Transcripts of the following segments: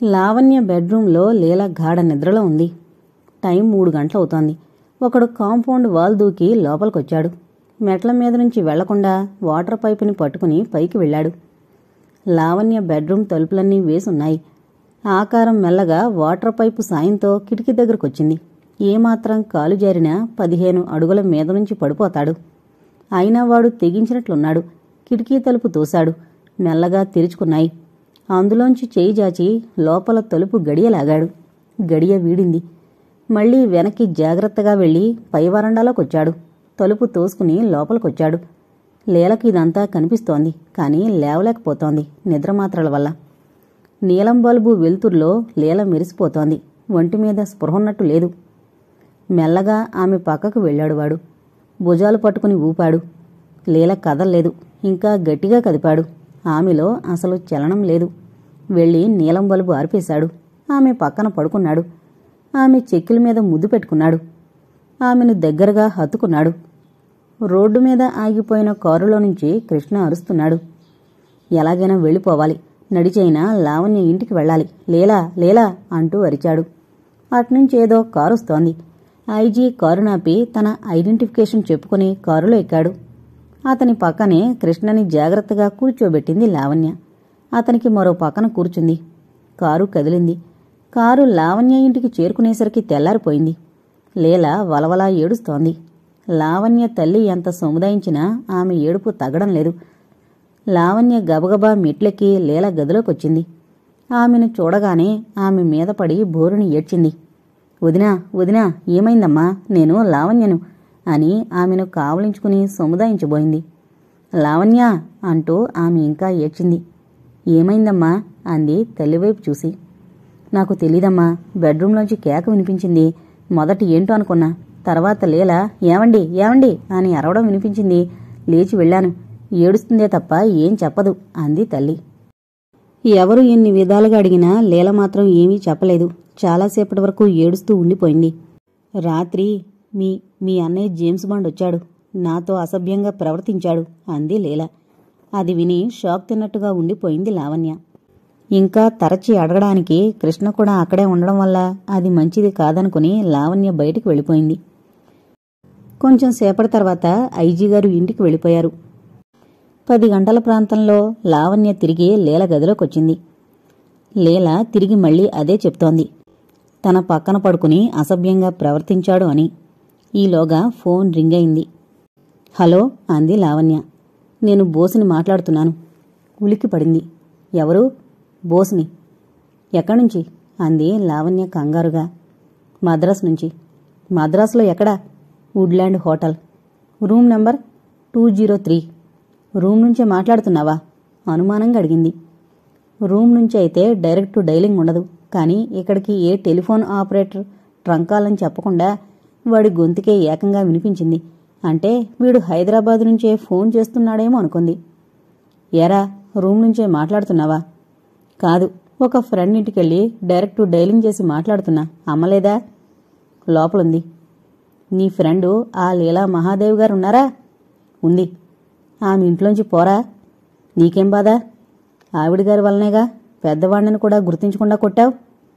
లావణ్య బెడ్రూంలో లీల గాఢ నిద్రలో ఉంది. టైం 3 గంటలవుతోంది. ఒకడు కాంపౌండ్ వాల్ దూకి లోపలికొచ్చాడు. మెట్ల మీద నుంచి వెళ్లకుండా వాటర్ పైపుని పట్టుకుని పైకి వెళ్ళాడు. లావణ్య బెడ్రూం తలుపులన్నీ వేసున్నాయి. ఆకారం మెల్లగా వాటర్ పైపు సాయంతో కిటికీ దగ్గరకొచ్చింది. ఏమాత్రం కాలు జారినా 15 అడుగుల మీద నుంచి పడిపోతాడు. అయినా వాడు తెగించినట్లున్నాడు. కిటికీ తలుపు తోశాడు. మెల్లగా తెరుచుకున్నాయి. అందులోంచి చేయి జాచి లోపల తలుపు గడియలాగాడు. గడియ వీడింది. మళ్లీ వెనక్కి జాగ్రత్తగా వెళ్లి పై వరండాలోకొచ్చాడు. తలుపు తోసుకుని లోపలికొచ్చాడు. లీలకి ఇదంతా కనిపిస్తోంది. కాని లేవలేకపోతోంది నిద్రమాత్రల వల్ల. నీలం బల్బు వెలుతుర్లో లీల మెరిసిపోతోంది. ఒంటిమీద స్పృహన్నట్టు లేదు. మెల్లగా ఆమె పక్కకు వెళ్ళాడు వాడు. భుజాలు పట్టుకుని ఊపాడు. లీల కదల్లేదు. ఇంకా గట్టిగా కదిపాడు. ఆమెలో అసలు చలనం లేదు. వెళ్లి నీలం బల్బు ఆర్పేశాడు. ఆమె పక్కన పడుకున్నాడు. ఆమె చెక్కిల మీద ముద్దు పెట్టుకున్నాడు. ఆమెను దగ్గరగా హత్తుకున్నాడు. రోడ్డు మీద ఆగిపోయిన కారులో నుంచి కృష్ణ అరుస్తున్నాడు. ఎలాగైనా వెళ్ళిపోవాలి. నడిచైనా లావణ్య ఇంటికి వెళ్ళాలి. లేలా లేలా అంటూ అరిచాడు. అట్నుంచేదో కారొస్తోంది. ఐజీ కారు నాపి తన ఐడెంటిఫికేషన్ చెప్పుకుని కారులో ఎక్కాడు. అతని పక్కనే కృష్ణని జాగ్రత్తగా కూర్చోబెట్టింది లావణ్య. అతనికి మరో పక్కన కూర్చుంది. కారు కదిలింది. కారు లావణ్య ఇంటికి చేరుకునేసరికి తెల్లారిపోయింది. లీల వలవలా ఏడుస్తోంది. లావణ్య తల్లి ఎంత సముదాయించినా ఆమె ఏడుపు తగ్గడం లేదు. లావణ్య గబగబా మెట్లెక్కి లీల గదిలోకొచ్చింది. ఆమెను చూడగానే ఆమె మీద పడి బోరుని ఏడ్చింది. వదినా వదినా, ఏమైందమ్మా? నేను లావణ్యను అని ఆమెను కావలించుకుని సముదాయించబోయింది. లావణ్య అంటూ ఆమె ఇంకా ఏడ్చింది. ఏమైందమ్మా అంది తల్లివైపు చూసి. నాకు తెలీదమ్మా. బెడ్రూంలోంచి కేక వినిపించింది. మొదట ఏంటో అనుకున్నా. తర్వాత లీల ఏమండి ఏమండి అని అరవడం వినిపించింది. లేచి వెళ్ళాను. ఏడుస్తుందే తప్ప ఏం చెప్పదు అంది తల్లి. ఎవరు ఎన్ని విధాలుగా అడిగినా లీల మాత్రం ఏమీ చెప్పలేదు. చాలాసేపటి వరకు ఏడుస్తూ ఉండిపోయింది. రాత్రి మీ అన్నయ్య జేమ్స్ బాండ్ వచ్చాడు. నాతో అసభ్యంగా ప్రవర్తించాడు అంది లీల. అది విని షాక్ తిన్నట్టుగా ఉండిపోయింది లావణ్య. ఇంకా తరచి అడగడానికి కృష్ణ కూడా అక్కడే ఉండడం వల్ల అది మంచిది కాదనుకుని లావణ్య బయటికి వెళ్ళిపోయింది. కొంచెం సేపటి తర్వాత ఐజీ గారు ఇంటికి వెళ్ళిపోయారు. 10 గంటల ప్రాంతంలో లావణ్య తిరిగి లీల గదిలోకొచ్చింది. లీల తిరిగి మళ్లీ అదే చెప్తోంది. తన పక్కన పడుకుని అసభ్యంగా ప్రవర్తించాడు అని. ఈలోగా ఫోన్ రింగ్ అయింది. హలో అంది లావణ్య. నేను బోసుని మాట్లాడుతున్నాను. ఉలిక్కి పడింది. ఎవరు? బోసుని. ఎక్కడ్నుంచి అంది లావణ్య కంగారుగా. మద్రాసు నుంచి. మద్రాసులో ఎక్కడా? Woodland hotel. Room number 203. Room నుంచే మాట్లాడుతున్నావా? అనుమానంగా అడిగింది. రూమ్ నుంచి అయితే డైరెక్ట్ డైలింగ్ ఉండదు. కానీ ఇక్కడికి ఏ టెలిఫోన్ ఆపరేటర్ ట్రంకాలని చెప్పకుండా వాడి గొంతుకే ఏకంగా వినిపించింది. అంటే వీడు హైదరాబాద్ నుంచే ఫోన్ చేస్తున్నాడేమో అనుకుంది. ఎరా, రూమ్ నుంచే మాట్లాడుతున్నావా? కాదు, ఒక ఫ్రెండ్ ఇంటికెళ్ళి డైరెక్ట్ డైలింగ్ చేసి మాట్లాడుతున్నా. అమ్మలేదా? లోపలుంది. నీ ఫ్రెండు ఆ లీలా మహాదేవ్ గారు ఉన్నారా? ఉంది. ఆమె ఇంట్లోంచి పోరా. నీకేం బాధ? ఆవిడగారి వల్లనేగా పెద్దవాణ్ణని కూడా గుర్తించకుండా కొట్టావు.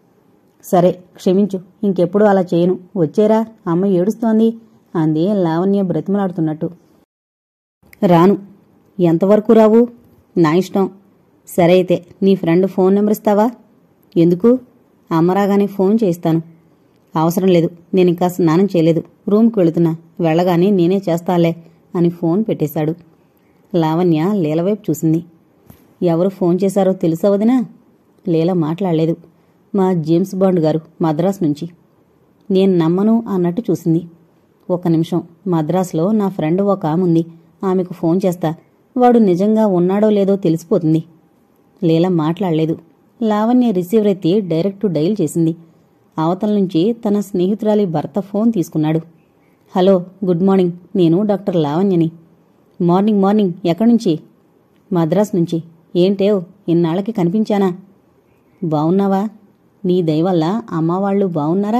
సరే క్షమించు, ఇంకెప్పుడు అలా చేయను. వచ్చేరా, అమ్మ ఏడుస్తోంది అంది లావణ్య బ్రతిమలాడుతున్నట్టు. రాను. ఎంతవరకు రావు? నా ఇష్టం. సరే అయితే నీ ఫ్రెండ్ ఫోన్ నెంబర్ ఇస్తావా? ఎందుకు? అమ్మ రాగానే ఫోన్ చేయిస్తాను. అవసరం లేదు, నేనింకా స్నానం చేయలేదు. రూమ్కి వెళుతున్నా. వెళ్ళగానే నేనే చేస్తాలే అని ఫోన్ పెట్టేశాడు. లావణ్య లీలవైపు చూసింది. ఎవరు ఫోన్ చేశారో తెలుసా వదినా? లీల మాట్లాడలేదు. మా జేమ్స్ బాండ్ గారు మద్రాసు నుంచి. నేను నమ్మను అన్నట్టు చూసింది. 1 నిమిషం. మద్రాసులో నా ఫ్రెండ్ ఒక ఆముంది. ఆమెకు ఫోన్ చేస్తా. వాడు నిజంగా ఉన్నాడో లేదో తెలిసిపోతుంది. లీల మాట్లాడలేదు. లావణ్య రిసీవర్ ఎత్తి డైరెక్ట్ డైల్ చేసింది. అవతల నుంచి తన స్నేహితురాలి భర్త ఫోన్ తీసుకున్నాడు. Hello, good morning. నేను డాక్టర్ లావణ్యని. Morning morning. ఎక్కడ్నుంచి? మద్రాసు నుంచి. ఏంటేవ్, ఇన్నాళ్లకి కనిపించానా? బావున్నావా? నీ దయవల్ల అమ్మవాళ్లు బావున్నారా?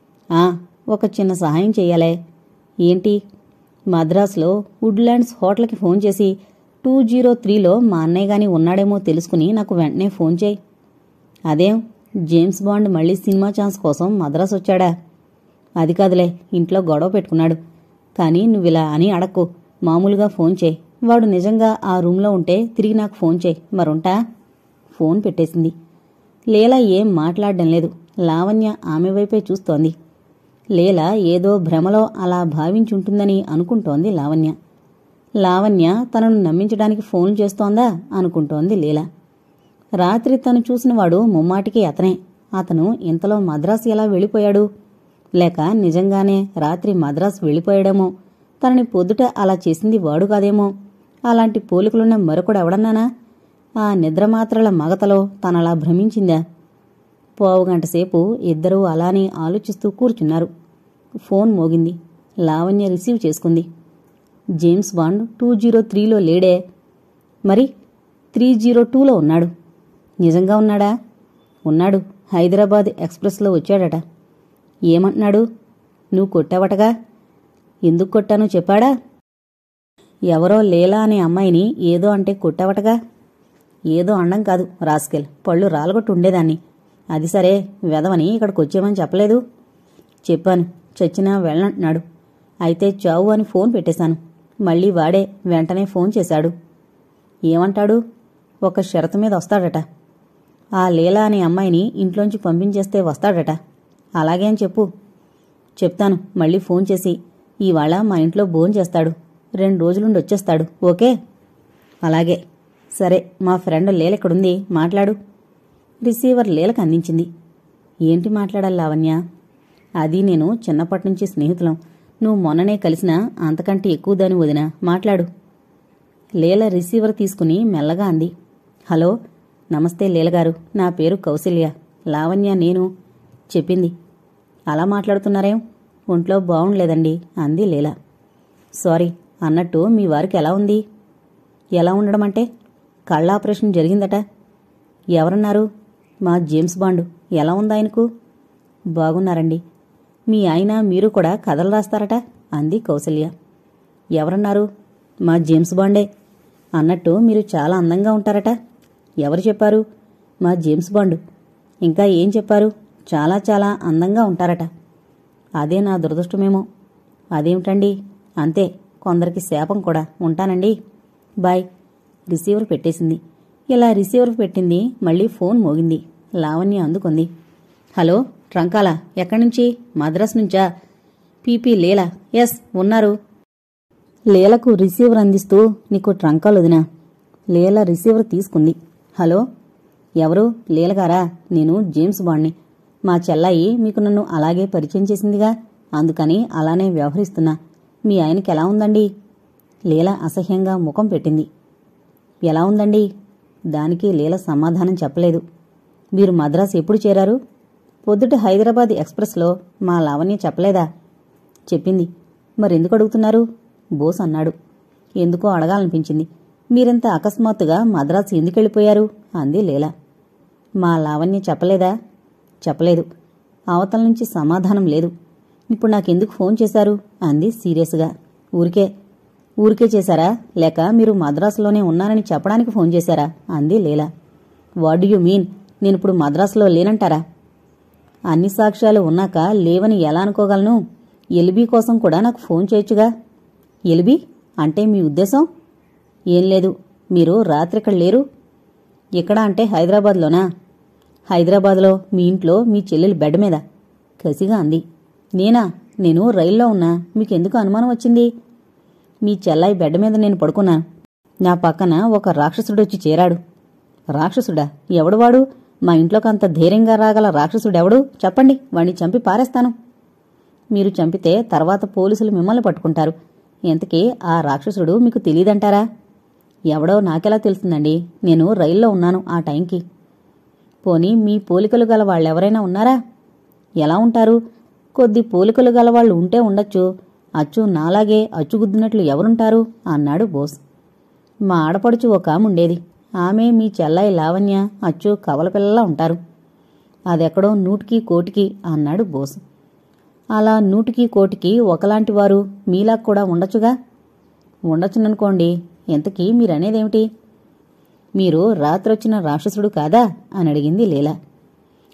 ఒక చిన్న సహాయం చెయ్యాలే. ఏంటి? మద్రాసులో వుడ్లాండ్స్ హోటల్కి ఫోన్ చేసి 203లో మా అన్నయ్య గాని ఉన్నాడేమో తెలుసుకుని నాకు వెంటనే ఫోన్ చేయి. అదేం, జేమ్స్ బాండ్ మళ్ళీ సినిమా ఛాన్స్ కోసం మద్రాసు వచ్చాడా? అది కాదులే, ఇంట్లో గొడవ పెట్టుకున్నాడు. కానీ నువ్విలా అని అడక్కు, మామూలుగా ఫోన్ చేయి. వాడు నిజంగా ఆ రూంలో ఉంటే తిరిగి నాకు ఫోన్ చేయి. మరుంటా. ఫోన్ పెట్టేసింది. లీల ఏం మాట్లాడడం లేదు. లావణ్య ఆమె వైపే చూస్తోంది. లీల ఏదో భ్రమలో అలా భావించుంటుందని అనుకుంటోంది లావణ్య. లావణ్య తనను నమ్మించడానికి ఫోన్ చేస్తోందా అనుకుంటోంది లీల. రాత్రి తను చూసినవాడు ముమ్మాటికి అతనే. అతను ఇంతలో మద్రాసు ఎలా వెళ్ళిపోయాడు? లేక నిజంగానే రాత్రి మద్రాసు వెళ్ళిపోయాడేమో. తనని పొద్దుట అలా చేసింది వాడు కాదేమో. అలాంటి పోలికలున్న మరొకడెవడన్నానా? ఆ నిద్రమాత్రల మగతలో తనలా భ్రమించిందా? పావుగంటసేపు ఇద్దరూ అలానే ఆలోచిస్తూ కూర్చున్నారు. ఫోన్ మోగింది. లావణ్య రిసీవ్ చేసుకుంది. జేమ్స్ బాండ్ 203లో లేడే. మరి 302లో ఉన్నాడు. నిజంగా ఉన్నాడా? ఉన్నాడు. హైదరాబాద్ ఎక్స్ప్రెస్లో వచ్చాడట. ఏమంటున్నాడు? నువ్వు కొట్టావటగా. ఎందుకు కొట్టానో చెప్పాడా? ఎవరో లీలా అనే అమ్మాయిని ఏదో అంటే కొట్టావటగా. ఏదో అండం కాదు రాస్కెల్, పళ్ళు రాలగొట్టు ఉండేదాన్ని. అది సరే, వెదవని ఇక్కడికొచ్చేమని చెప్పలేదు. చెప్పాను, చచ్చినా వెళ్ళనంటున్నాడు. అయితే చావు అని ఫోన్ పెట్టేశాను. మళ్ళీ వాడే వెంటనే ఫోన్ చేశాడు. ఏమంటాడు? ఒక షరతు మీద వస్తాడట. ఆ లీలా అనే అమ్మాయిని ఇంట్లోంచి పంపించేస్తే వస్తాడట. అలాగే అని చెప్పు. చెప్తాను. మళ్ళీ ఫోన్ చేసి ఇవాళ మా ఇంట్లో భోంచేస్తాడు. 2 రోజులుండి వచ్చేస్తాడు. ఓకే? అలాగే. సరే, మా ఫ్రెండ్ లీల ఇక్కడుంది, మాట్లాడు. రిసీవర్ లీలకు అందించింది. ఏంటి మాట్లాడాలి లావణ్య? అది నేను చిన్నప్పటినుంచి స్నేహితులం. నువ్వు మొన్ననే కలిసినా అంతకంటే ఎక్కువదని వదినా. మాట్లాడు. లీల రిసీవర్ తీసుకుని మెల్లగా అంది. హలో, నమస్తే లీలగారు. నా పేరు కౌసల్య. లావణ్య నేను. చెప్పింది. అలా మాట్లాడుతున్నారేం? ఒంట్లో బావుండలేదండి అంది లీల. సారీ. అన్నట్టు మీ వారికి ఎలా ఉంది? ఎలా ఉండడం అంటే? కళ్ళ ఆపరేషన్ జరిగిందట. ఎవరన్నారు? మా జేమ్స్ బాండు. ఎలా ఉంది ఆయనకు? బాగున్నారండి. మీ ఆయన మీరు కూడా కథలు రాస్తారట అంది కౌసల్య. ఎవరన్నారు? మా జేమ్స్ బాండే. అన్నట్టు మీరు చాలా అందంగా ఉంటారట. ఎవరు చెప్పారు? మా జేమ్స్ బాండు. ఇంకా ఏం చెప్పారు? చాలా చాలా అందంగా ఉంటారట. అదే నా దురదృష్టమేమో. అదేమిటండి? అంతే, కొందరికి శాపం కూడా. ఉంటానండి. బాయ్. రిసీవర్ పెట్టేసింది. ఇలా రిసీవర్ పెట్టింది. మళ్ళీ ఫోన్ మోగింది. లావణ్య అందుకుంది. హలో, ట్రంకాలా? ఎక్కడ్నుంచి? మద్రాస్ నుంచా? పీపీ లీల. ఎస్, ఉన్నారు. లీలకు రిసీవర్ అందిస్తూ నీకు ట్రంకాలొదినా. లీల రిసీవర్ తీసుకుంది. హలో, ఎవరు? లీలగారా? నేను జేమ్స్ బాండ్ని. మా చెల్లాయి మీకు నన్ను అలాగే పరిచయం చేసిందిగా, అందుకని అలానే వ్యవహరిస్తున్నా. మీ ఆయనకి ఎలా ఉందండి? లీల అసహ్యంగా ముఖం పెట్టింది. ఎలా ఉందండి? దానికి లీల సమాధానం చెప్పలేదు. మీరు మద్రాసు ఎప్పుడు చేరారు? పొద్దుట హైదరాబాద్ ఎక్స్ప్రెస్లో. మా లావణ్య చెప్పలేదా? చెప్పింది. మరెందుకు అడుగుతున్నారు? బోస్ అన్నాడు. ఎందుకో అడగాలనిపించింది. మీరింత అకస్మాత్తుగా మద్రాసు ఎందుకెళ్ళిపోయారు అంది లీల. మా లావణ్య చెప్పలేదా? చెప్పలేదు. అవతల నుంచి సమాధానం లేదు. ఇప్పుడు నాకెందుకు ఫోన్ చేశారు అంది సీరియస్గా. ఊరికే చేశారా? లేక మీరు మద్రాసులోనే ఉన్నారని చెప్పడానికి ఫోన్ చేశారా అంది Leela. What do you mean? నేనిప్పుడు మద్రాసులో లేనంటారా? అన్ని సాక్ష్యాలు ఉన్నాక లేవని ఎలా అనుకోగలను? ఎలిబీ కోసం కూడా నాకు ఫోన్ చేయొచ్చుగా. ఎలిబీ అంటే మీ ఉద్దేశం? ఏం లేదు. మీరు రాత్రిక్కడ లేరు. ఎక్కడ అంటే హైదరాబాద్లోనా? హైదరాబాద్లో మీ ఇంట్లో మీ చెల్లెలు బెడ్ మీద. కసిగా అంది. నేనా? నేను రైల్లో ఉన్నా. మీకెందుకు అనుమానం వచ్చింది? మీ చెల్లాయి బెడ్ మీద నేను పడుకున్నాను. నా పక్కన ఒక రాక్షసుడొచ్చి చేరాడు. రాక్షసుడా? ఎవడు వాడు? మా ఇంట్లోకంత ధైర్యంగా రాగల రాక్షసుడెవడు? చెప్పండి, వాణ్ణి చంపి పారేస్తాను. మీరు చంపితే తర్వాత పోలీసులు మిమ్మల్ని పట్టుకుంటారు. ఇంతకీ ఆ రాక్షసుడు మీకు తెలీదంటారా? ఎవడో నాకెలా తెలుస్తుందండి? నేను రైల్లో ఉన్నాను ఆ టైంకి. పోనీ మీ పోలికలు గల వాళ్ళెవరైనా ఉన్నారా? ఎలా ఉంటారు? కొద్ది పోలికలు గలవాళ్లు ఉంటే ఉండొచ్చు. అచ్చు నాలాగే అచ్చుగుద్దినట్లు ఎవరుంటారు అన్నాడు బోస్. మా ఆడపడుచు ఒక ఆముండేది. ఆమె మీ చెల్లాయి లావణ్య అచ్చు కవలపిల్లలా ఉంటారు. అదెక్కడో 100కి 1 అన్నాడు బోస్. అలా 100కి 1 ఒకలాంటి వారు మీలా కూడా ఉండొచ్చుగా. ఉండొచ్చుననుకోండి. ఇంతకీ మీరనేదేమిటి? మీరు రాత్రొచ్చిన రాక్షసుడు కాదా అని అడిగింది లీల.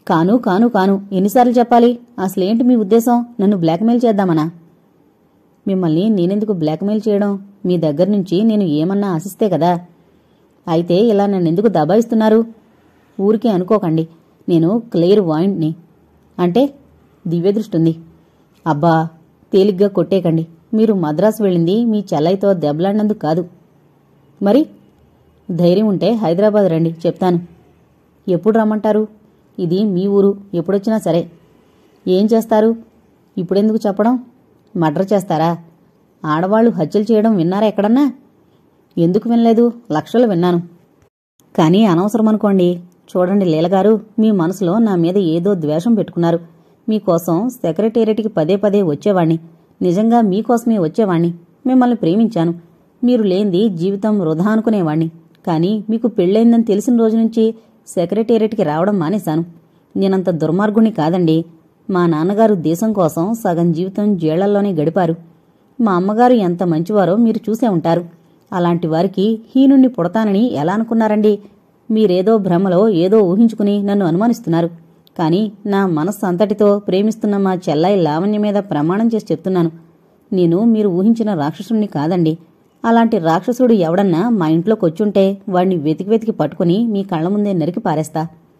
కాను కాను కాను ఎన్నిసార్లు చెప్పాలి? అసలేంటి మీ ఉద్దేశం? నన్ను బ్లాక్మెయిల్ చేద్దామనా? మిమ్మల్ని నేనెందుకు బ్లాక్మెయిల్ చేయడం? మీ దగ్గర నుంచి నేను ఏమన్నా ఆశిస్తే కదా. అయితే ఇలా నన్నెందుకు దబాయిస్తున్నారు? ఊరికే అనుకోకండి, నేను క్లియర్ వాయింట్ని. అంటే దివ్యదృష్టుంది. అబ్బా, తేలిగ్గా కొట్టేకండి. మీరు మద్రాసు వెళ్ళింది మీ చెల్లైతో దెబ్బలాడినందుకు కాదు. మరి ధైర్యం ఉంటే హైదరాబాద్ రండి, చెప్తాను. ఎప్పుడు రమ్మంటారు? ఇది మీ ఊరు, ఎప్పుడొచ్చినా సరే. ఏం చేస్తారు? ఇప్పుడెందుకు చెప్పడం? మర్డర్ చేస్తారా? ఆడవాళ్లు హత్యలు చేయడం విన్నారా ఎక్కడన్నా? ఎందుకు వినలేదు? లక్షలు విన్నాను. కానీ అనవసరం అనుకోండి. చూడండి లీలగారు, మీ మనసులో నా మీద ఏదో ద్వేషం పెట్టుకున్నారు. మీకోసం సెక్రటేరియట్కి పదే పదే వచ్చేవాణ్ణి. నిజంగా మీకోసమే వచ్చేవాణ్ణి. మిమ్మల్ని ప్రేమించాను. మీరు లేంది జీవితం వృధా అనుకునేవాణ్ణి. కానీ మీకు పెళ్ళైందని తెలిసిన రోజు నుంచి సెక్రటేరియట్కి రావడం మానేశాను. నేనంత దుర్మార్గుణ్ణి కాదండి. మా నాన్నగారు దేశం కోసం సగం జీవితం జైళ్లలోనే గడిపారు. మా అమ్మగారు ఎంత మంచివారో మీరు చూసే ఉంటారు. అలాంటి వారికి హీనుణ్ణి పుడతానని ఎలా అనుకున్నారండి? మీరేదో భ్రమలో ఏదో ఊహించుకుని నన్ను అనుమానిస్తున్నారు. కానీ నా మనస్సు అంతటితో ప్రేమిస్తున్న మా చెల్లాయి లావణ్య మీద ప్రమాణం చేసి చెప్తున్నాను, నేను మీరు ఊహించిన రాక్షసుణ్ణి కాదండి. అలాంటి రాక్షసుడు ఎవడన్నా మా ఇంట్లోకొచ్చుంటే వాడిని వెతికి వెతికి పట్టుకుని మీ కళ్ల ముందే నరికి పారేస్తా.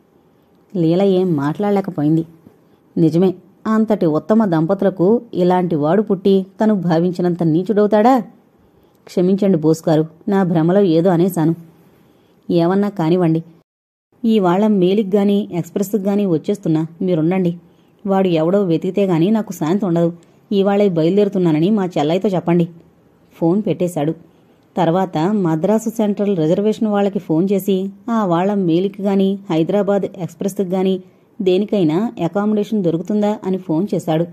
లీల ఏం మాట్లాడలేకపోయింది. నిజమే, అంతటి ఉత్తమ దంపతులకు ఇలాంటి వాడు పుట్టి తను భావించినంత నీచుడవుతాడా? క్షమించండి బోస్గారు, నా భ్రమలో ఏదో అనేశాను. ఏమన్నా కానివ్వండి. ఈవాళ మెయిల్కి ఎక్స్ప్రెస్కి గానీ వచ్చేస్తున్నా, మీరుండండి. వాడు ఎవడో వెతికితే గానీ నాకు శాంతి ఉండదు. ఈవాళే బయలుదేరుతున్నానని మా చెల్లైతో చెప్పండి. ఫోన్ పెట్టేశాడు. తర్వాత మద్రాసు సెంట్రల్ రిజర్వేషన్ వాళ్ళకి ఫోన్ చేసి ఆ వాళ్ల మెయిల్కి గానీ హైదరాబాద్ ఎక్స్ప్రెస్కి గానీ దేనికైనా అకామిడేషన్ దొరుకుతుందా అని ఫోన్ చేశాడు.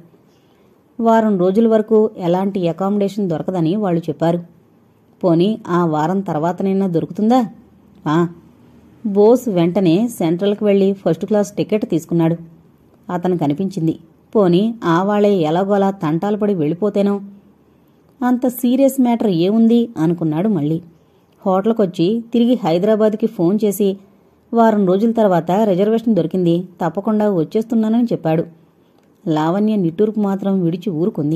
వారం రోజుల వరకు ఎలాంటి అకామిడేషన్ దొరకదని వాళ్ళు చెప్పారు. పోనీ ఆ వారం తర్వాతనైనా దొరుకుతుందా? బోస్ వెంటనే సెంట్రల్కి వెళ్లి ఫస్ట్ క్లాస్ టికెట్ తీసుకున్నాడు. అతను కనిపించింది. పోనీ ఆ వాళ్లే ఎలాగోలా తంటాలు పడి వెళ్ళిపోతేనో. అంత సీరియస్ మ్యాటర్ ఏముంది అనుకున్నాడు మళ్ళీ. హోటల్కొచ్చి తిరిగి హైదరాబాద్కి ఫోన్ చేసి వారం రోజుల తర్వాత రిజర్వేషన్ దొరికింది, తప్పకుండా వచ్చేస్తున్నానని చెప్పాడు. లావణ్య నిట్టూర్పు మాత్రం విడిచి ఊరుకుంది.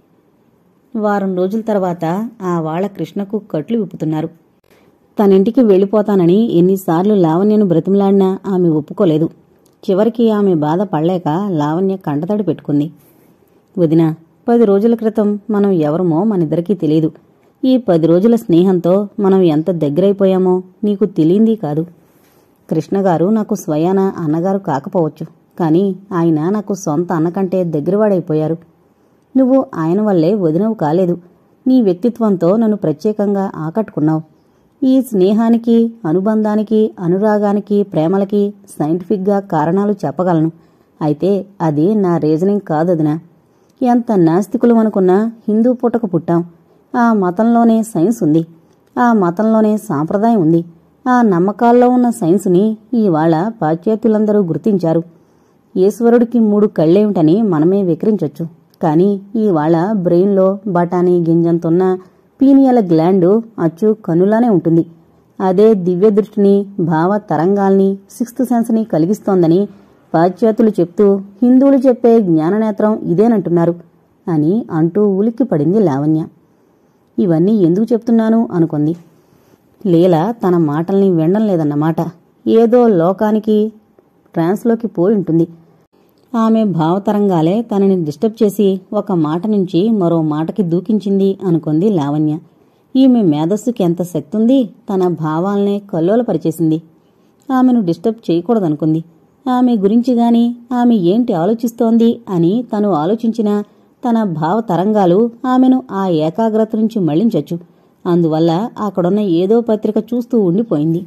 వారం రోజుల తర్వాత ఆ వాళ్ల కృష్ణకు కట్లు విప్పుతున్నారు. తనింటికి వెళ్ళిపోతానని ఎన్నిసార్లు లావణ్యను బ్రతిమలాడినా ఆమె ఒప్పుకోలేదు. చివరికి ఆమె బాధ పడలేక లావణ్య కంటతడి పెట్టుకుంది. వదినా, 10 రోజుల క్రితం మనం ఎవరమో మనిద్దరికీ తెలీదు. ఈ 10 రోజుల స్నేహంతో మనం ఎంత దగ్గరైపోయామో నీకు తెలియంది కాదు. కృష్ణగారు నాకు స్వయాన అన్నగారు కాకపోవచ్చు, కానీ ఆయన నాకు సొంత అన్నకంటే దగ్గరవాడైపోయారు. నువ్వు ఆయన వల్లే వదినవు కాలేదు. నీ వ్యక్తిత్వంతో నన్ను ప్రత్యేకంగా ఆకట్టుకున్నావు. ఈ స్నేహానికి, అనుబంధానికి, అనురాగానికి, ప్రేమలకి సైంటిఫిక్గా కారణాలు చెప్పగలను. అయితే అది నా రీజనింగ్ కాదొదినా. ఎంత నాస్తికులు అనుకున్నా హిందూ పుట్టకు పుట్టాం. ఆ మతంలోనే సైన్స్ ఉంది. ఆ మతంలోనే సాంప్రదాయం ఉంది. ఆ నమ్మకాల్లో ఉన్న సైన్సుని ఇవాళ పాశ్చాత్యులందరూ గుర్తించారు. ఈశ్వరుడికి 3 కళ్ళేమిటని మనమే వికరించొచ్చు. కానీ ఇవాళ బ్రెయిన్లో బఠానీ గింజంతున్న పీనియల గ్లాండు అచ్చు కన్నులానే ఉంటుంది. అదే దివ్య దృష్టిని, భావ తరంగాల్ని, 6th సెన్స్ని కలిగిస్తోందని పాశ్చాత్యులు చెప్తూ హిందువులు చెప్పే జ్ఞాననేత్రం ఇదేనంటున్నారు అని అంటూ ఉలిక్కి పడింది లావణ్య. ఇవన్నీ ఎందుకు చెప్తున్నాను అనుకుంది. లీల తన మాటల్ని వినడం లేదన్నమాట. ఏదో లోకానికి ట్రాన్స్లోకి పోయి ఉంటుంది. ఆమె భావతరంగాలే తనని డిస్టర్బ్ చేసి ఒక మాట నుంచి మరో మాటకి దూకించింది అనుకుంది లావణ్య. ఈమె మేధస్సుకి ఎంత శక్తుంది! తన భావాల్నే కల్లోలపరిచేసింది. ఆమెను డిస్టర్బ్ చేయకూడదనుకుంది. ఆమె గురించి గాని, ఆమె ఏంటి ఆలోచిస్తోంది అని తను ఆలోచించినా తన భావతరంగాలు ఆమెను ఆ ఏకాగ్రత నుంచి మళ్లించొచ్చు. అందువల్ల అక్కడున్న ఏదో పత్రిక చూస్తూ ఉండిపోయింది.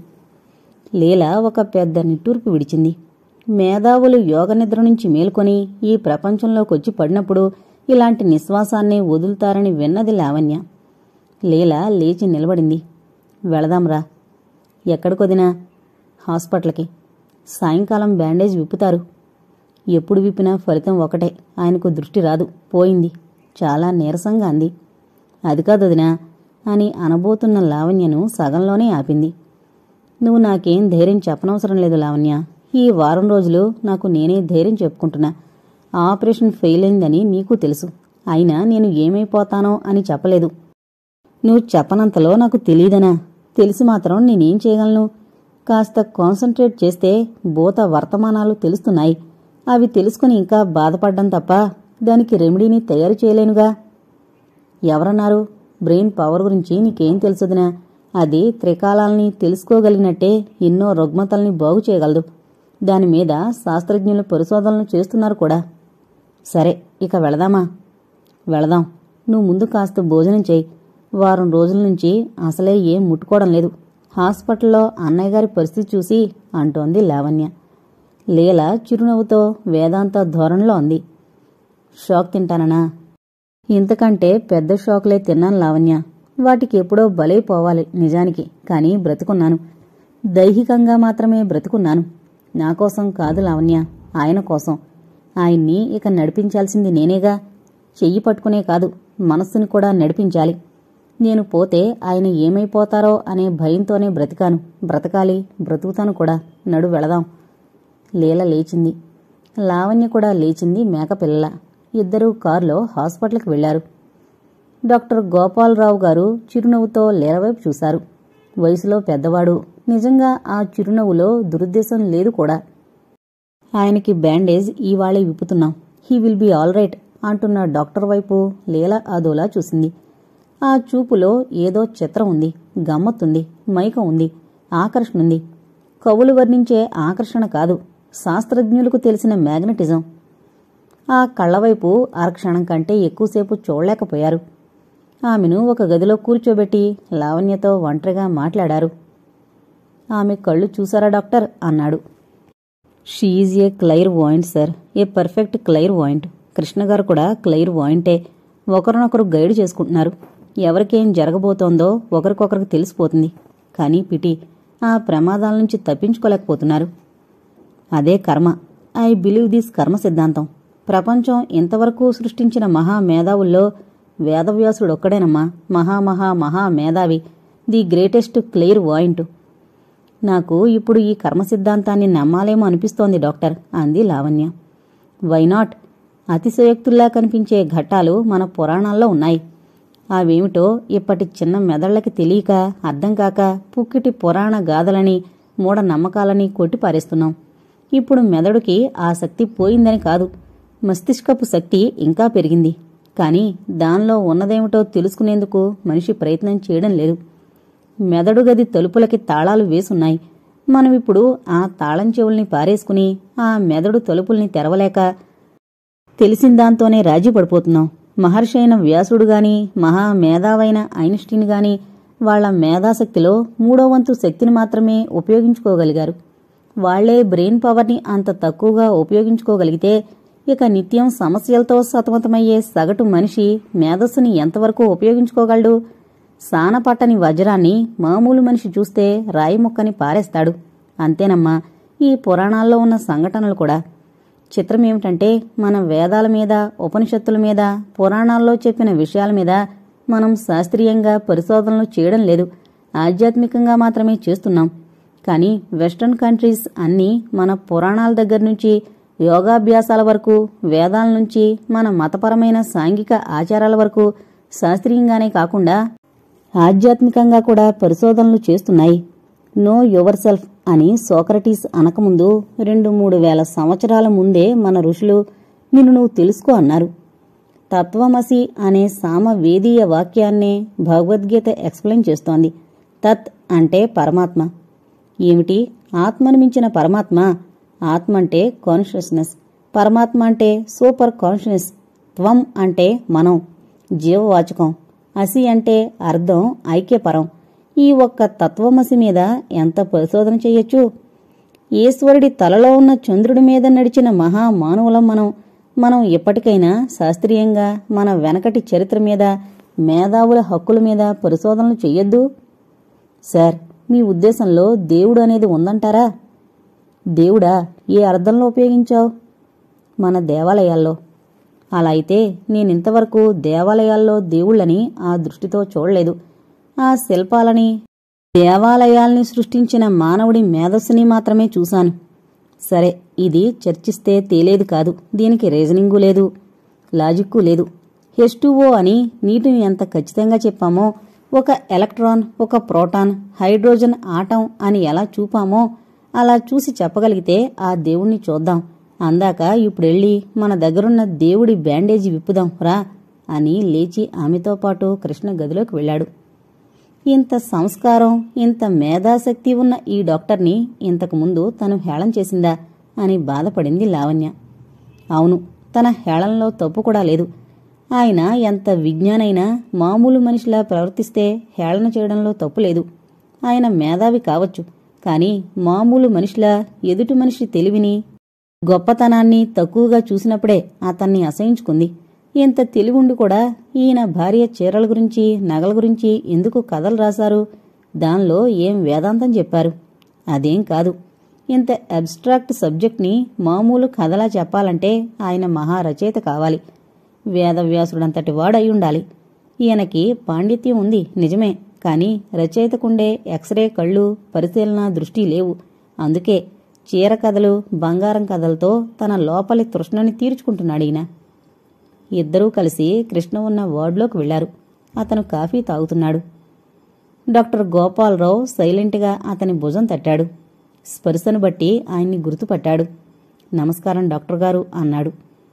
లీల ఒక పెద్ద నిట్టూర్పు విడిచింది. మేధావులు యోగనిద్ర నుంచి మేల్కొని ఈ ప్రపంచంలోకొచ్చి పడినప్పుడు ఇలాంటి నిశ్వాసాన్నే వదులుతారని విన్నది లావణ్య. లీల లేచి నిలబడింది. వెళదాంరా. ఎక్కడికొదినా? హాస్పిటల్కి. సాయంకాలం బ్యాండేజ్ విప్పుతారు. ఎప్పుడు విప్పినా ఫలితం ఒకటే, ఆయనకు దృష్టి రాదు. పోయింది. చాలా నీరసంగా అంది. అది కాదొదినా అని అనబోతున్న లావణ్యను సగంలోనే ఆపింది. నువ్వు నాకేం ధైర్యం చెప్పనవసరం లేదు లావణ్య. ఈ వారం రోజులు నాకు నేనే ధైర్యం చెప్పుకుంటున్నా. ఆపరేషన్ ఫెయిల్ అయిందని నీకు తెలుసు. అయినా నేను ఏమైపోతానో అని చెప్పలేదు. నువ్వు చెప్పనంతలో నాకు తెలీదనా? తెలిసి మాత్రం నేనేం చేయగలను? కాస్త కాన్సంట్రేట్ చేస్తే భూత వర్తమానాలు తెలుస్తున్నాయి. అవి తెలుసుకుని ఇంకా బాధపడ్డం తప్ప దానికి రెమెడీని తయారు చేయలేనుగా. ఎవరన్నారు? బ్రెయిన్ పవర్ గురించి నీకేం తెలుసుదినా? అది త్రికాలాల్ని తెలుసుకోగలిగినట్టే ఎన్నో రుగ్మతల్ని బాగు చేయగలదు. దానిమీద శాస్త్రజ్ఞులు పరిశోధనలు చేస్తున్నారు కూడా. సరే, ఇక వెళదామా? వెళదాం. నువ్వు ముందు కాస్త భోజనం చేయి. వారం రోజుల నుంచి అసలే ఏం ముట్టుకోవడం లేదు. హాస్పిటల్లో అన్నయ్య గారి పరిస్థితి చూసి అంటోంది లావణ్య. లీల చిరునవ్వుతో వేదాంత ధోరణిలో ఉంది. షాక్ తింటాననా? ఇంతకంటే పెద్ద షాకులే తిన్నాను లావణ్య. వాటికి ఎప్పుడో బలైపోవాలి నిజానికి. కానీ బ్రతుకున్నాను. దైహికంగా మాత్రమే బ్రతుకున్నాను. నాకోసం కాదు లావణ్య, ఆయన కోసం. ఆయన్ని ఇక నడిపించాల్సింది నేనేగా. చెయ్యి పట్టుకునే కాదు, మనస్సుని కూడా నడిపించాలి. నేను పోతే ఆయన ఏమైపోతారో అనే భయంతోనే బ్రతికాను. బ్రతకాలి, బ్రతుకుతాను కూడా. నడు వెళదాం. లీల లేచింది. లావణ్య కూడా లేచింది మేకపిల్ల. ఇద్దరూ కారులో హాస్పిటల్కి వెళ్లారు. డాక్టర్ గోపాలరావు గారు చిరునవ్వుతో లీలవైపు చూశారు. వయసులో పెద్దవాడు. నిజంగా ఆ చిరునవ్వులో దురుద్దేశం లేదు కూడా. ఆయనకి బ్యాండేజ్ ఇవాళే విప్పుతున్నాం. He will be all right అంటున్న డాక్టర్ వైపు లీల అదోలా చూసింది. ఆ చూపులో ఏదో చిత్రం ఉంది, గమ్మత్తుంది, మైకం ఉంది, ఆకర్షణ ఉంది. కవులు వర్ణించే ఆకర్షణ కాదు, శాస్త్రజ్ఞులకు తెలిసిన మ్యాగ్నెటిజం. ఆ కళ్లవైపు అరక్షణం కంటే ఎక్కువసేపు చూడలేకపోయారు. ఆమెను ఒక గదిలో కూర్చోబెట్టి లావణ్యతో ఒంటరిగా మాట్లాడారు. ఆమె కళ్ళు చూసారా డాక్టర్ అన్నాడు. She is a clairvoyant sir, a perfect clairvoyant. కృష్ణగారు కూడా క్లైర్ వాయింటే. ఒకరినొకరు గైడ్ చేసుకుంటున్నారు. ఎవరికేం జరగబోతోందో ఒకరికొకరికి తెలిసిపోతుంది. కానీ పిటి, ఆ ప్రమాదాల నుంచి తప్పించుకోలేకపోతున్నారు. అదే కర్మ. ఐ బిలీవ్ దిస్ కర్మ సిద్ధాంతం. ప్రపంచం ఇంతవరకు సృష్టించిన మహామేధావుల్లో వేదవ్యాసుడొక్కడేనమ్మా మహా మేధావి, ది గ్రేటెస్ట్ క్లియర్ వాయింట్. నాకు ఇప్పుడు ఈ కర్మ సిద్ధాంతాన్ని నమ్మాలేమో అనిపిస్తోంది డాక్టర్ అంది లావణ్య. వైనాట్? అతిశయోక్తుల్లా కనిపించే ఘట్టాలు మన పురాణాల్లో ఉన్నాయి. అవేమిటో ఇప్పటి చిన్న మెదళ్లకి తెలియక, అర్థం కాక పుక్కిటి పురాణ గాథలని, మూఢ నమ్మకాలని కొట్టిపారేస్తున్నాం. ఇప్పుడు మెదడుకి ఆ శక్తి పోయిందని కాదు, మస్తిష్కపు శక్తి ఇంకా పెరిగింది. కానీ దానిలో ఉన్నదేమిటో తెలుసుకునేందుకు మనిషి ప్రయత్నం చేయడం లేదు. మెదడు గది తలుపులకి తాళాలు వేసున్నాయి. మనమిప్పుడు ఆ తాళం చెవుల్ని పారేసుకుని ఆ మెదడు తలుపుల్ని తెరవలేక తెలిసిందాంతోనే రాజీ పడిపోతున్నాం. మహర్షి అయిన వ్యాసుడు గాని, మహామేధావైన ఐన్స్టీన్ గాని వాళ్ల మేధాశక్తిలో 3వ వంతు శక్తిని మాత్రమే ఉపయోగించుకోగలిగారు. వాళ్లే బ్రెయిన్ పవర్ని అంత తక్కువగా ఉపయోగించుకోగలిగితే ఇక నిత్యం సమస్యలతో సతమతమయ్యే సగటు మనిషి మేధస్సుని ఎంతవరకు ఉపయోగించుకోగలడు? సానపట్టని వజ్రాన్ని మామూలు మనిషి చూస్తే రాయి ముక్కని పారేస్తాడు. అంతేనమ్మా ఈ పురాణాల్లో ఉన్న సంఘటనలు కూడా. చిత్రమేమిటంటే మన వేదాల మీద, ఉపనిషత్తుల మీద, పురాణాల్లో చెప్పిన విషయాల మీద మనం శాస్త్రీయంగా పరిశోధనలు చేయడం లేదు, ఆధ్యాత్మికంగా మాత్రమే చేస్తున్నాం. కానీ వెస్ట్రన్ కంట్రీస్ అన్నీ మన పురాణాల దగ్గర నుంచి యోగాభ్యాసాల వరకు, వేదాల నుంచి మన మతపరమైన సాంఘిక ఆచారాల వరకు శాస్త్రీయంగానే కాకుండా ఆధ్యాత్మికంగా కూడా పరిశోధనలు చేస్తున్నాయి. నో యువర్ సెల్ఫ్ అని సోక్రటీస్ అనకముందు 2-3 వేల సంవత్సరాల ముందే మన ఋషులు నిన్ను నువ్వు తెలుసుకో అన్నారు. తత్వమసి అనే సామవేదీయ వాక్యాన్నే భగవద్గీత ఎక్స్ప్లెయిన్ చేస్తోంది. తత్ అంటే పరమాత్మ. ఏమిటి? ఆత్మను మించిన పరమాత్మ? ఆత్మ అంటే కాన్షియస్నెస్, పరమాత్మ అంటే సూపర్ కాన్షియస్. త్వం అంటే మనం, జీవవాచకం. అసి అంటే అర్థం ఐక్యపరం. ఈ ఒక్క తత్వమసి మీద ఎంత పరిశోధన చెయ్యొచ్చు? ఈశ్వరుడి తలలో ఉన్న చంద్రుడి మీద నడిచిన మహామానవులం మనం ఎప్పటికైనా శాస్త్రీయంగా మన వెనకటి చరిత్ర మీద, మేధావుల హక్కుల మీద పరిశోధనలు చెయ్యొద్దు? సార్, మీ ఉద్దేశంలో దేవుడు అనేది ఉందంటారా? దేవుడా? ఏ అర్థంలో ఉపయోగించావు? మన దేవాలయాల్లో. అలా అయితే నేనింతవరకు దేవాలయాల్లో దేవుళ్ళని ఆ దృష్టితో చూడలేదు. ఆ శిల్పాలని, దేవాలయాల్ని సృష్టించిన మానవుడి మేధస్సుని మాత్రమే చూశాను. సరే, ఇది చర్చిస్తే తేలేది కాదు. దీనికి రీజనింగు లేదు, లాజిక్కు లేదు. H2O అని నీటిని ఎంత ఖచ్చితంగా చెప్పామో, ఒక ఎలక్ట్రాన్, ఒక ప్రోటాన్, హైడ్రోజన్ ఆటం అని ఎలా చూపామో అలా చూసి చెప్పగలిగితే ఆ దేవుణ్ణి చూద్దాం. అందాక ఇప్పుడెళ్ళి మన దగ్గరున్న దేవుడి బ్యాండేజీ విప్పుదాం రా అని లేచి ఆమెతో పాటు కృష్ణ గదిలోకి వెళ్ళాడు. ఇంత సంస్కారం, ఇంత మేధాశక్తి ఉన్న ఈ డాక్టర్ని ఇంతకుముందు తను హేళన చేసిందా అని బాధపడింది లావణ్య. అవును, తన హేళనలో తప్పు కూడా లేదు. ఆయన ఎంత విజ్ఞానైనా మామూలు మనిషిలా ప్రవర్తిస్తే హేళన చేయడంలో తప్పు లేదు. ఆయన మేధావి కావచ్చు, కానీ మామూలు మనిషిలా ఎదుటి మనిషి తెలివిని, గొప్పతనాన్ని తక్కువగా చూసినప్పుడే అతన్ని అసహించుకుంది. ఇంత తెలివుండి కూడా ఈయన భార్య చీరల గురించి, నగల గురించి ఎందుకు కథలు రాశారు? దానిలో ఏం వేదాంతం చెప్పారు? అదేం కాదు. ఇంత అబ్స్ట్రాక్ట్ సబ్జెక్ట్ని మామూలు కథలా చెప్పాలంటే ఆయన మహారచయిత కావాలి. వేదవ్యాసుడంతటి వాడయ్యుండాలి. ఈయనకి పాండిత్యం ఉంది నిజమే, కానీ రచయితకుండే ఎక్స్రే కళ్ళు, పరిశీలన దృష్టి లేవు. అందుకే చీర కథలు, బంగారం కథలతో తన లోపలి తృష్ణని తీర్చుకుంటున్నాడు ఈయన. ఇద్దరూ కలిసి కృష్ణ ఉన్న వార్డులోకి వెళ్లారు. అతను కాఫీ తాగుతున్నాడు. డాక్టర్ గోపాలరావు సైలెంట్గా అతని భుజం తట్టాడు. స్పర్శను బట్టి ఆయన్ని గుర్తుపట్టాడు. నమస్కారం డాక్టర్ గారు అన్నాడు.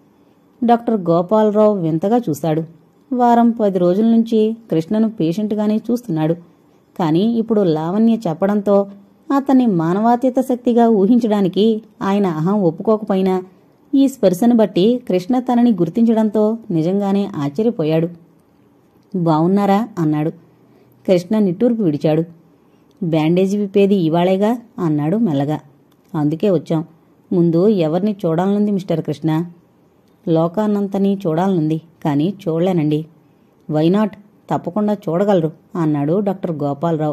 డాక్టర్ గోపాలరావు వింతగా చూశాడు. వారం 10 రోజుల నుంచి కృష్ణను పేషెంట్గానే చూస్తున్నాడు. కానీ ఇప్పుడు లావణ్య చెప్పడంతో అతన్ని మానవాతీత శక్తిగా ఊహించడానికి ఆయన అహం ఒప్పుకోకపోయినా ఈ స్పర్శను బట్టి కృష్ణ తనని గుర్తించడంతో నిజంగానే ఆశ్చర్యపోయాడు. బావున్నారా అన్నాడు. కృష్ణ నిట్టూర్పు విడిచాడు. బ్యాండేజీ విప్పేది ఇవాళేగా అన్నాడు మెల్లగా. అందుకే వచ్చాం. ముందు ఎవరిని చూడాలనుంది మిస్టర్ కృష్ణ? లోకాన్నంతని చూడాలనుంది, కానీ చూడలేనండి. వైనాట్? తప్పకుండా చూడగలరు అన్నాడు డాక్టర్ గోపాలరావు.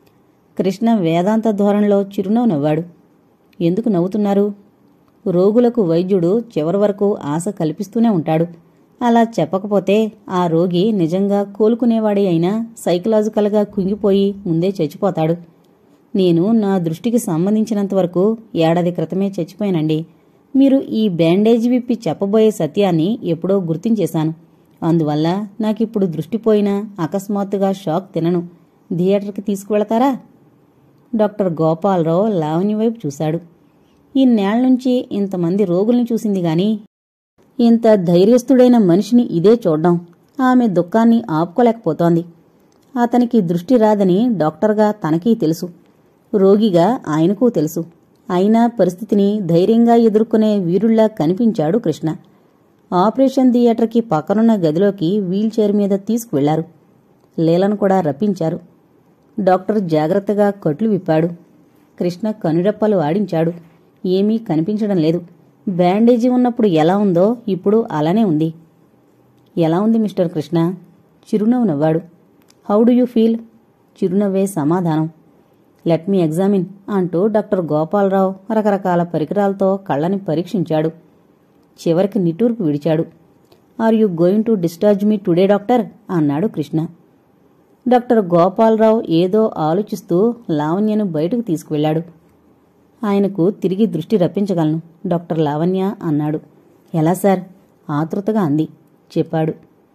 కృష్ణ వేదాంత ధోరణిలో చిరునవ్వు నవ్వాడు. ఎందుకు నవ్వుతున్నారు? రోగులకు వైద్యుడు చివరి వరకు ఆశ కల్పిస్తూనే ఉంటాడు. అలా చెప్పకపోతే ఆ రోగి నిజంగా కోలుకునేవాడే అయినా సైకలాజికల్గా కుంగిపోయి ముందే చచ్చిపోతాడు. నేను నా దృష్టికి సంబంధించినంతవరకు ఏడాది క్రితమే చచ్చిపోయానండి. మీరు ఈ బ్యాండేజీ విప్పి చెప్పబోయే సత్యాన్ని ఎప్పుడో గుర్తించేశాను. అందువల్ల నాకిప్పుడు దృష్టిపోయినా అకస్మాత్తుగా షాక్ తినను. థియేటర్కి తీసుకువెళతారా? డాక్టర్ గోపాలరావు లావణ్య వైపు చూశాడు. ఇన్నేళ్ల నుంచి ఇంతమంది రోగుల్ని చూసింది గాని ఇంత ధైర్యస్తుడైన మనిషిని ఇదే చూడ్డం. ఆమె దుఃఖాన్ని ఆపుకోలేకపోతోంది. అతనికి దృష్టి రాదని డాక్టర్గా తనకీ తెలుసు, రోగిగా ఆయనకూ తెలుసు. అయినా పరిస్థితిని ధైర్యంగా ఎదుర్కొనే వీరుళ్లా కనిపించాడు కృష్ణ. ఆపరేషన్ థియేటర్కి పక్కనున్న గదిలోకి వీల్చైర్ మీద తీసుకువెళ్లారు. లీలను కూడా రప్పించారు. డాక్టర్ జాగ్రత్తగా కట్లు విప్పాడు. కృష్ణ కనురెప్పలు ఆడించాడు. ఏమీ కనిపించడం లేదు. బ్యాండేజీ ఉన్నప్పుడు ఎలా ఉందో ఇప్పుడు అలానే ఉంది. ఎలా ఉంది మిస్టర్ కృష్ణ? చిరునవ్వు నవ్వాడు. How do you feel? చిరునవ్వే సమాధానం. లెట్ మీ ఎగ్జామిన్ అంటూ డాక్టర్ గోపాలరావు రకరకాల పరికరాలతో కళ్ళని పరీక్షించాడు. చివరికి నిట్టూర్పు విడిచాడు. Are you going to discharge me today doctor అన్నాడు కృష్ణ. డాక్టర్ గోపాలరావు ఏదో ఆలోచిస్తూ లావణ్యను బయటకు తీసుకువెళ్లాడు. ఆయనకు తిరిగి దృష్టి రప్పించగలను డాక్టర్ లావణ్య అన్నాడు. ఎలా సార్? ఆతృతగా అంది. చెప్పాడు.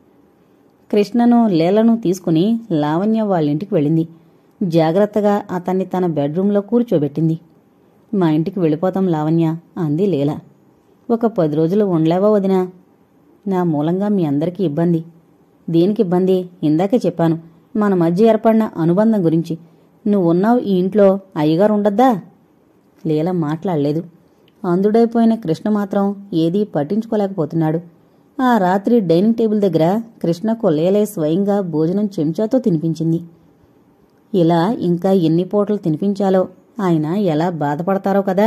కృష్ణను లీలను తీసుకుని లావణ్య వాళ్ళింటికి వెళ్ళింది. జాగ్రత్తగా అతన్ని తన బెడ్రూంలో కూర్చోబెట్టింది. మా ఇంటికి వెళ్ళిపోతాం లావణ్య అంది లీల. ఒక 10 రోజులు ఉండలేవా వదినా? నా మూలంగా మీ అందరికీ ఇబ్బంది. దేనికి ఇబ్బంది? ఇందాకే చెప్పాను, మన మధ్య ఏర్పడిన అనుబంధం గురించి. నువ్వున్నావు ఈ ఇంట్లో, అయ్యగారు ఉండద్దా? లీల మాట్లాడలేదు. అందుడైపోయిన కృష్ణ మాత్రం ఏదీ పట్టించుకోలేకపోతున్నాడు. ఆ రాత్రి డైనింగ్ టేబుల్ దగ్గర కృష్ణకు లీలే స్వయంగా భోజనం చెంచాతో తినిపించింది. ఇలా ఇంకా ఎన్ని పూటలు తినిపించాలో, ఆయన ఎలా బాధపడతారో కదా.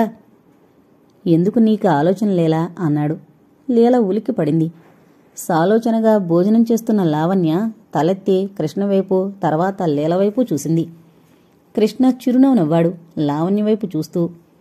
ఎందుకు నీకు ఆలోచన లేలా అన్నాడు. లీల ఉలిక్కి పడింది. సాలోచనగా భోజనం చేస్తున్న లావణ్య తలెత్తి కృష్ణవైపు, తర్వాత లీలవైపు చూసింది. కృష్ణ చిరునవ్వు నవ్వాడు లావణ్య వైపు చూస్తూ.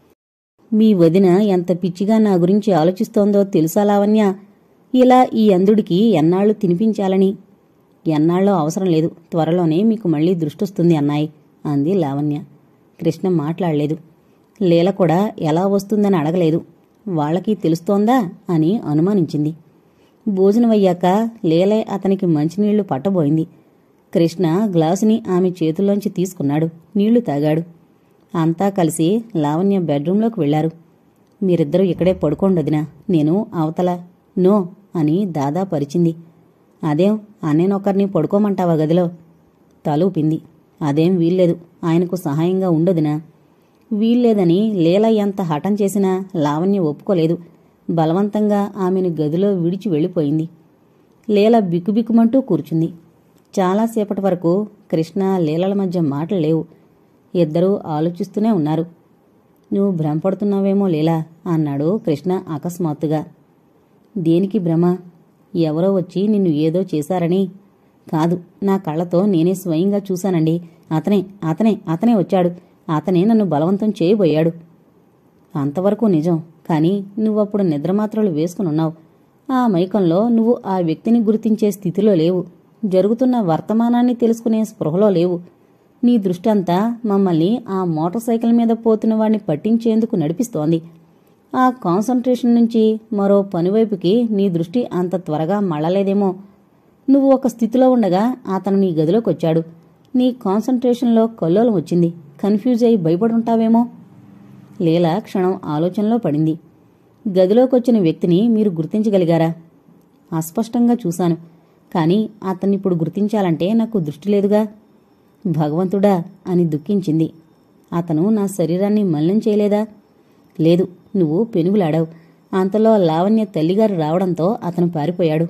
మీ వదిన ఎంత పిచ్చిగా నా గురించి ఆలోచిస్తోందో తెలుసా లావణ్య? ఇలా ఈ అందుడికి ఎన్నాళ్లు తినిపించాలని. ఎన్నాళ్ళో అవసరం లేదు, త్వరలోనే మీకు మళ్లీ దృష్టొస్తుంది అన్నాయి అంది లావణ్య. కృష్ణ మాట్లాడలేదు. లీల కూడా ఎలా వస్తుందని అడగలేదు. వాళ్ళకి తెలుస్తోందా అని అనుమానించింది. భోజనమయ్యాక లీలే అతనికి మంచినీళ్లు పట్టబోయింది. కృష్ణ గ్లాసుని ఆమె చేతుల్లోంచి తీసుకున్నాడు. నీళ్లు తాగాడు. అంతా కలిసి లావణ్య బెడ్రూంలోకి వెళ్లారు. మీరిద్దరూ ఇక్కడే పడుకోండొదినా, నేను అవతల. నో అని దాదా పరిచింది. అదేం అన్నేనొక్కరిని పడుకోమంటావా గదిలో? తలూపింది. అదేం వీల్లేదు, ఆయనకు సహాయంగా ఉండొదినా. వీల్లేదని లీల ఎంత హఠం చేసినా లావణ్య ఒప్పుకోలేదు. బలవంతంగా ఆమెను గదిలో విడిచి వెళ్ళిపోయింది. లీల బిక్కుబిక్కుమంటూ కూర్చుంది. చాలాసేపటి వరకు కృష్ణ లీలల మధ్య మాటలు లేవు. ఇద్దరూ ఆలోచిస్తూనే ఉన్నారు. నువ్వు భ్రమపడుతున్నావేమో లీలా అన్నాడు కృష్ణ అకస్మాత్తుగా. దేనికి భ్రమ? ఎవరో వచ్చి నిన్ను ఏదో చేశారని? కాదు, నా కళ్ళతో నేనే స్వయంగా చూశానండి. అతనే వచ్చాడు. అతనే నన్ను బలవంతం చేయబోయాడు. అంతవరకు నిజం. కానీ నువ్వప్పుడు నిద్రమాత్రలు వేసుకునున్నావు. ఆ మైకంలో నువ్వు ఆ వ్యక్తిని గుర్తించే స్థితిలో లేవు. జరుగుతున్న వర్తమానాన్ని తెలుసుకునే స్పృహలో లేవు. నీ దృష్టంతా మమ్మల్ని ఆ మోటార్ సైకిల్ మీద పోతున్న వాడిని పట్టించేందుకు నడిపిస్తోంది. ఆ కాన్సంట్రేషన్ నుంచి మరో పనివైపుకి నీ దృష్టి అంత త్వరగా మళ్ళలేదేమో. నువ్వు ఒక స్థితిలో ఉండగా అతను నీ గదిలోకొచ్చాడు. నీ కాన్సంట్రేషన్లో కల్లోలం వచ్చింది. కన్ఫ్యూజ్ అయి భయపడుంటావేమో. లీల క్షణం ఆలోచనలో పడింది. గదిలోకొచ్చిన వ్యక్తిని మీరు గుర్తించగలిగారా? అస్పష్టంగా చూశాను. కానీ అతన్నిప్పుడు గుర్తించాలంటే నాకు దృష్టి లేదుగా. భగవంతుడా అని దుఃఖించింది. అతను నా శరీరాన్ని మలినం చేయలేదా? లేదు, నువ్వు పెనుగులాడావు. అంతలో లావణ్య తల్లిగారు రావడంతో అతను పారిపోయాడు.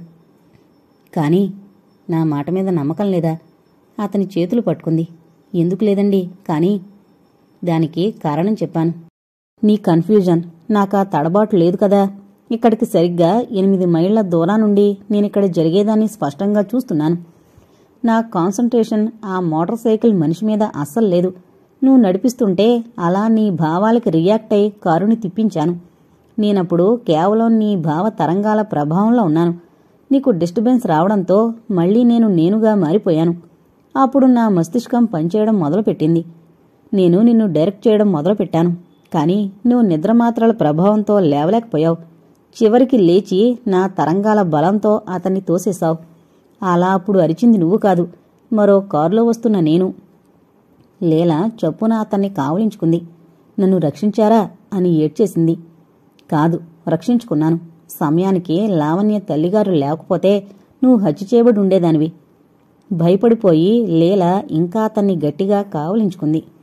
కానీ నా మాట మీద నమ్మకం లేదా? అతని చేతులు పట్టుకుంది. ఎందుకు లేదండి? కానీ దానికి కారణం చెప్పాను. నీ కన్ఫ్యూజన్. నాకా తడబాటు లేదు కదా. ఇక్కడికి సరిగ్గా 8 మైళ్ల దూరానుండి నేనిక్కడ జరిగేదాన్ని స్పష్టంగా చూస్తున్నాను. నా కాన్సంట్రేషన్ ఆ మోటార్ సైకిల్ మనిషి మీద అస్సలు లేదు. నువ్వు నడిపిస్తుంటే అలా నీ భావాలకి రియాక్ట్ అయి కారుని తిప్పించాను. నేనప్పుడు కేవలం నీ భావ తరంగాల ప్రభావంలో ఉన్నాను. నీకు డిస్టర్బెన్స్ రావడంతో మళ్లీ నేనుగా మారిపోయాను. అప్పుడు నా మస్తిష్కం పనిచేయడం మొదలుపెట్టింది. నేను నిన్ను డైరెక్ట్ చేయడం మొదలుపెట్టాను. కానీ నువ్వు నిద్రమాత్రల ప్రభావంతో లేవలేకపోయావు. చివరికి లేచి నా తరంగాల బలంతో అతన్ని తోసేశావు. అలా అప్పుడు అరిచింది నువ్వు కాదు, మరో కారులో వస్తున్న నేను. లీల చప్పున అతన్ని కావలించుకుంది. నన్ను రక్షించారా అని ఏడ్చేసింది. కాదు, రక్షించుకున్నాను. సమయానికి లావణ్య తల్లిగారు లేకపోతే నువ్వు హత్య చేయబడి ఉండేదానివి. భయపడిపోయి లీల ఇంకా అతన్ని గట్టిగా కావలించుకుంది.